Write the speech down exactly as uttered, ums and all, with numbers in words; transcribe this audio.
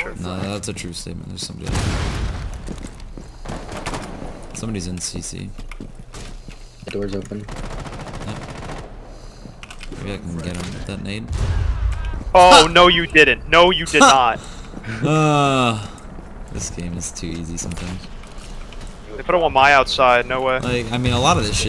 sure. No, that's a true statement. There's somebody. Somebody's in C C. The door's open. Yep. Maybe I can get him with that nade. Oh, no you didn't. No you did not. Uh, this game is too easy sometimes. They put him on my outside, no way. Like, I mean, a lot of this shit